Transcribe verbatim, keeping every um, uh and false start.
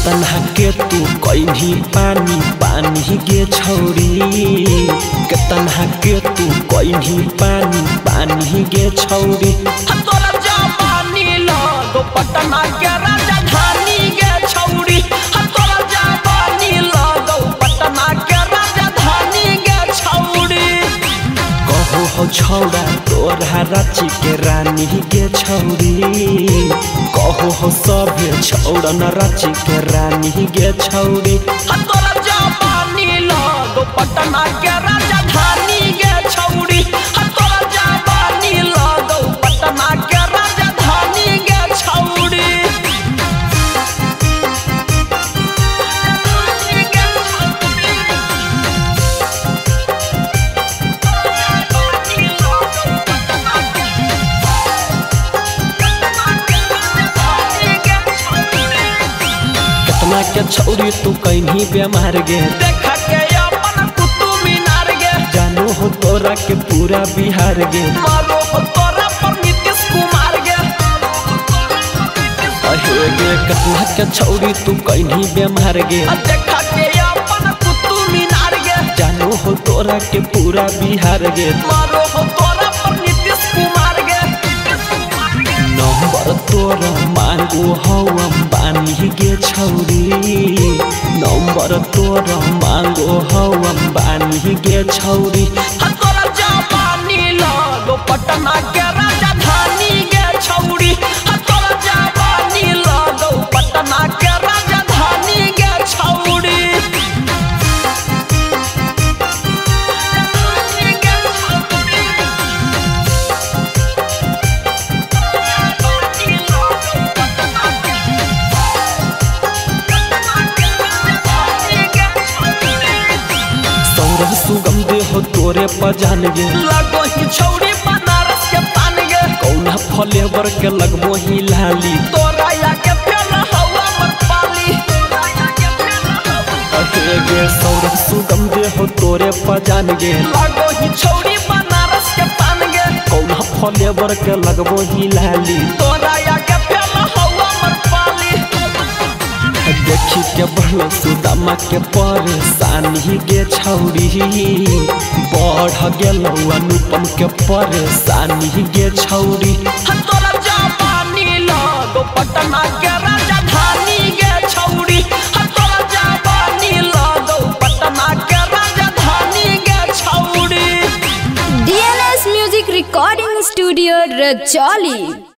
केतना के तू कहीं पानी पानी गे छौरी केतना के तू कहीं पानी पानी गे छौरी तोरा जवानी लगो पटना के राजधानी गे छौरी तोरा जवानी लगो पटना के राजधानी गे छौरी कहो हो छौड़ा तोरा रांची के रानी गे छौरी कहो हो सभे छौड़न रांची के रानी गे छौरी तोरा जवानी लगो पटना के राजधानी गे छौरी तोरा जवानी लगो पटना के राजधानी गे छौरी के छौरी तू कहीं बेमार गे देखा के अपन कुतुब मीनार गे जानो हो तोरा के पूरा बिहार गे मारो हो तोरा पर नीतीश कुमार गे अहे गे कतना के छौरी तू कहीं बेमार गे देखा के अपन कुतुब मीनार गे जानो हो तोरा के पूरा बिहार गे मारो हो तोरा पर नीतीश कुमार गे नंबर तोरा मांगो हो अंबानी गे छौरी नंबर तोरा मांगो हो अंबानी गे छौरी तोरा जवानी लगो पटना के राजधानी गे छौरी तोरा जवानी लगो पटना के राजधानी गे छौरी सुगम दे हो तोरे पजान गे लगो ही छौरी बनारस के पान गे कौना फ्लेवर के लगबो ही लाली तोरा या के फेर हवा मन पाली अहे गे सौरभ सुगम दे हो तोरे पजान गे लगो ही छौरी बनारस के पान गे कौना फ्लेवर के लगबो ही लाली तोरा या के फेर हवा मन पाली देखी के बढ़ सुदामा के परेशानी गे छौरी बढ़ गेल अनुपम के परेशानी गे छौरी तोरा जवानी लगो पटना के राजधानी गे छौरी तोरा जवानी लगो पटना के राजधानी गे छौरी D N S music recording studio Rajauli.